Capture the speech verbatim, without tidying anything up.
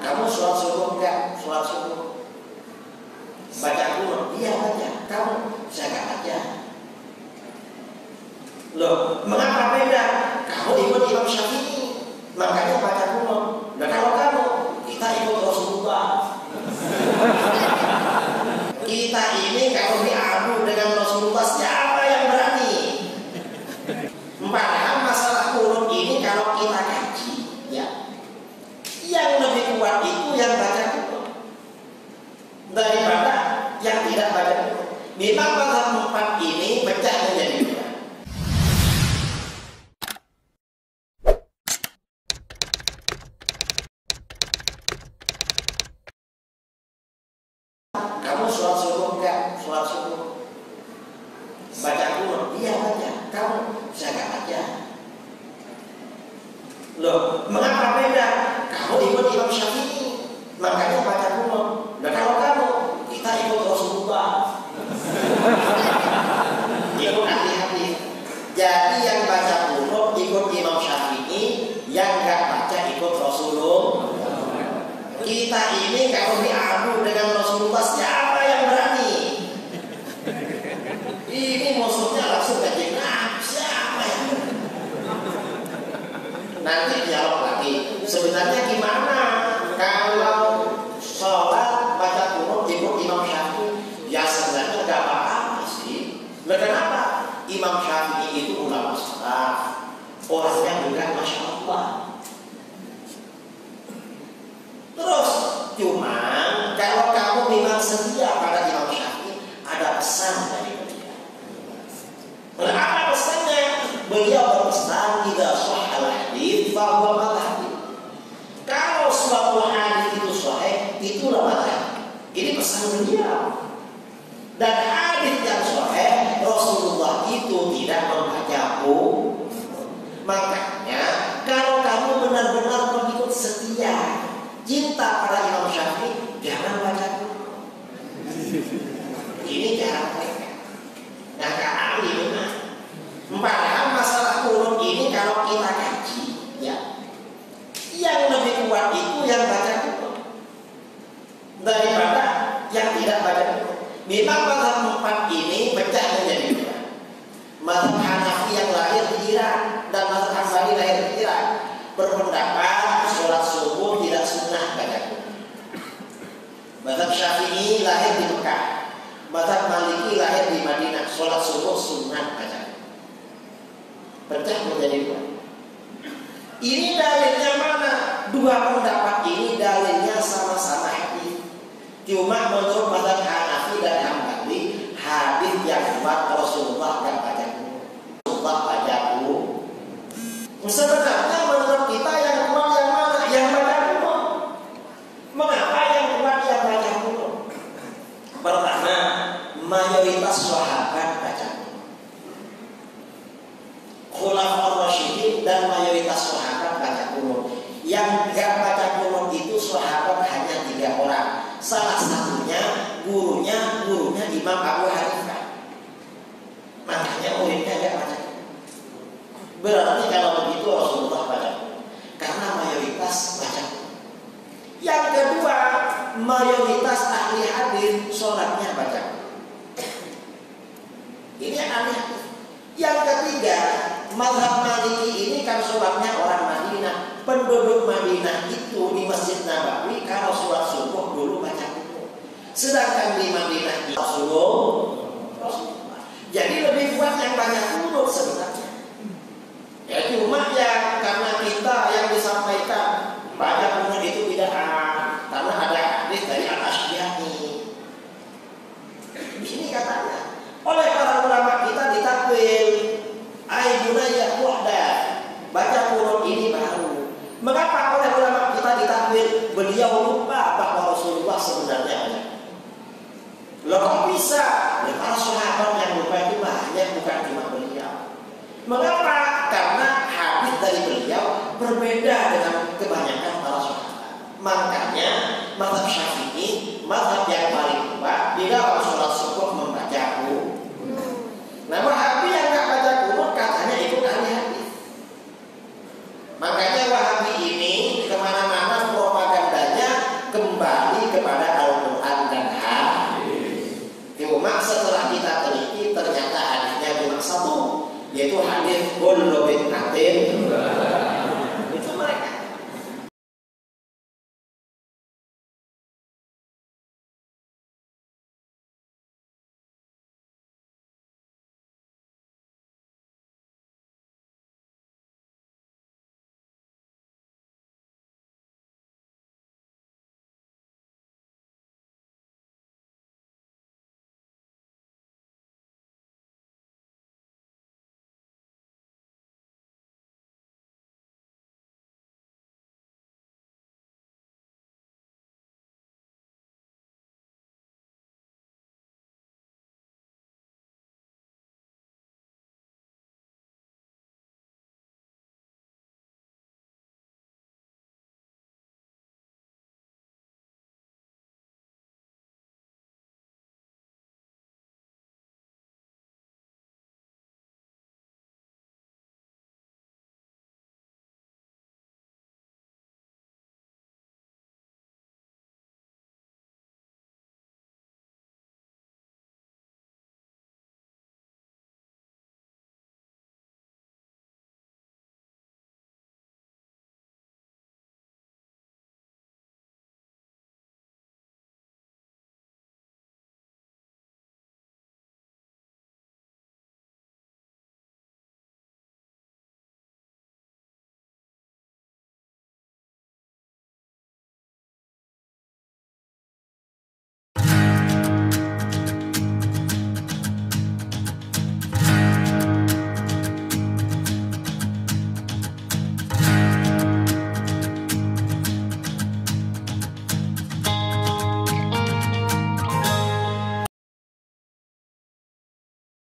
Kamu sholat subuh enggak? Sholat subuh. Baca kunut? Iya baca. Kamu? Saya enggak baca. Loh, mengapa beda? Kamu ikut Imam Syafi'i, makanya baca kunut. Nah kalau kamu, kita ikut Rasulullah. Kita ini kalau diadu dengan Rasulullah, siapa yang berani? Padahal masalah kunut ini kalau kita kaji, ya, yang lebih kuat itu yang baca kunut daripada yang tidak baca kunut. Memang mazhab empat ini pecah menjadi dua. Kamu sholat subuh enggak? Sholat subuh. Baca kunut? Iya baca. Kamu? Saya enggak baca. Loh, mengapa beda? Kamu ikut Imam Syafi'i, makanya baca kunut. Nah kalau kamu, kita ikut Rasulullah. Ikut hati-hati. Jadi yang baca kunut ikut Imam Syafi'i, yang enggak baca ikut Rasulullah. Kita ini kalau diadu dengan Rasulullah, siapa yang berani? Ini musuhnya langsung gajeng. Nah, siapa yang berani? Nanti dialog lagi. Sebenarnya gimana kalau sholat baca kunut ikut Imam Syafi'i? Ya sebenarnya gak apa-apa sih. Nah, kenapa? Imam Syafi'i itu ulama salaf, orangnya juga masya Allah. Terus, cuma kalau kamu memang setia pada Imam Syafi'i, ada pesan dari beliau. Nah, apa pesannya? Beliau berpesan, "Idza shahhal hadits fa huwa madhhabi." Kalau suatu hadis itu sahih, itulah madhhab. Ini pesan beliau. Dan hadis yang sahih, Rasulullah itu tidak membaca kunut. Makanya, kalau kamu benar-benar mengikut setia, cinta pada Imam Syafi'i, jangan baca kunut. Ini cara mereka. Nah, kali benar. Padahal masalah kunut ini kalau kita kaji, ya, yang lebih kuat itu yang baca kunut daripada yang tidak baca kunut. Memang mazhab empat ini pecah menjadi dua. Mazhab Hanafi yang lahir di Iran dan mazhab Hambali lahir di Iran berpendapat sholat subuh tidak sunnah baca kunut. Mazhab Syafi'i lahir di Mekah, mazhab Maliki lahir di Madinah, sholat subuh sunnah baca kunut. Pecah menjadi dua. Ini dalilnya mana? Dua pendapat ini dalilnya sama-sama hadis. Cuma menurut mazhab Hanafi dan Hambali, hadis yang kuat Rasulullah dan baca kunut. Rasulullah baca kunut. Sebenarnya menurut kita yang kuat yang mana? Yang baca kunut. Mengapa yang kuat yang baca kunut? Pertama, mayoritas sahabat baca kunut. Khulafaur Rasyidin dan mayoritas sahabat baca kunut. Yang tidak baca kunut itu sahabat hanya tiga orang. Salah satunya gurunya gurunya Imam Abu Hanifah. Makanya muridnya tidak baca kunut. Berarti kalau begitu Rasulullah baca kunut, karena mayoritas baca kunut. Yang kedua, mayoritas ahli hadis sholatnya baca kunut. Ini ahli hadis. Yang ketiga, mazhab Maliki ini kan sholatnya orang Madinah. Penduduk Madinah itu di Masjid Nabawi kalau sholat subuh dulu baca kunut. Sedangkan di Madinah itu Rasulullah. Jadi lebih kuat yang baca kunut sebenarnya. Ya cuma ya karena kita yang disampaikan baca kunut itu tidak karena ada hadis dari Al-Asy'ari. Di sini katanya oleh para ulama kita ditakwil, "Ai bunayya wahda." Baca kunut ini baru. Mengapa oleh ulama kita ditakwil? Beliau lupa bahwa Rasulullah sebenarnya ada. Loh kok bisa? Ya, para sahabat yang lupa itu banyak, bukan cuma beliau. Mengapa? Karena hadis dari beliau berbeda dengan kebanyakan para sahabat. Makanya mazhab Syafi'i, mazhab